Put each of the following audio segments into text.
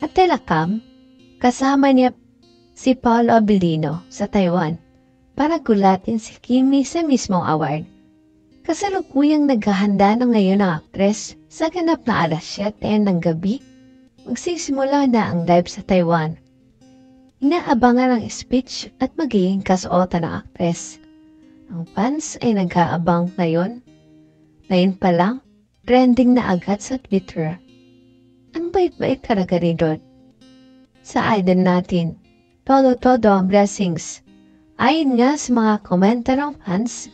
At Telacam, kasama niya si Paolo Abilino sa Taiwan para gulatin si Kimi sa mismong award. Kasalukuyang naghahanda na ngayon ang aktres sa ganap na alas 7 ng gabi. Magsisimula na ang live sa Taiwan. Inaabangan ang speech at magiging kasuotan ng aktres. Ang fans ay nag-aabang ngayon. Ngayon pa lang, trending na agad sa Twitter. Ang bait-bait talaga rin doon. Sa idol natin, todo-todo ang blessings. Ayon nga sa mga komento ng fans,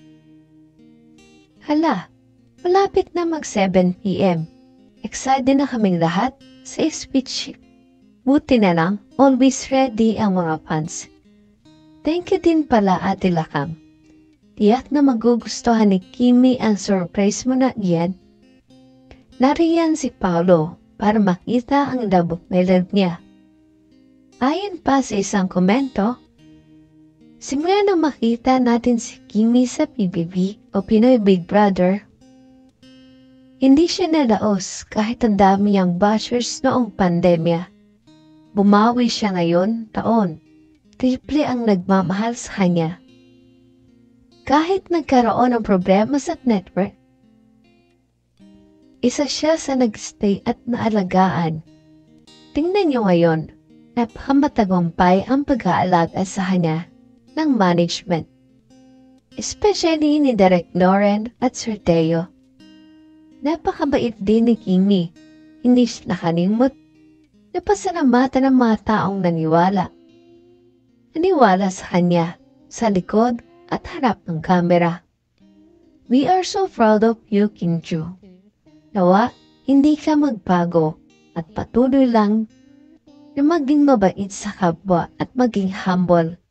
hala, malapit na mag 7 PM. Excited na kaming lahat sa speech. Buti na lang, always ready ang mga fans. Thank you din pala Ate Lakam. Tiyak na magugustuhan ni Kimi ang surprise mo na iyan. Nariyan si Paolo para makita ang labot melod niya. Ayon pa sa isang komento, simula nang makita natin si Kimi sa PBB o Pinoy Big Brother, hindi siya nalaos kahit ang dami niyang bashers noong pandemya. Bumawi siya ngayon taon. Triple ang nagmamahal sa kanya. Kahit nagkaroon ng problema sa network, isa siya sa nagstay at naalagaan. Tingnan niyo ngayon, napakamatagumpay ang pag-aalaga sa kanya ng management. Especially ni Direk Lauren at Sir Teo. Napakabait din ni Kimi. Hindi siya nakalimot. Napasalamatan ng mga taong naniwala. Naniwala sa kanya, sa likod at harap ng kamera. We are so proud of you, Kim Chu. Nawa, hindi ka magbago at patuloy lang na maging mabait sa kapwa at maging humble.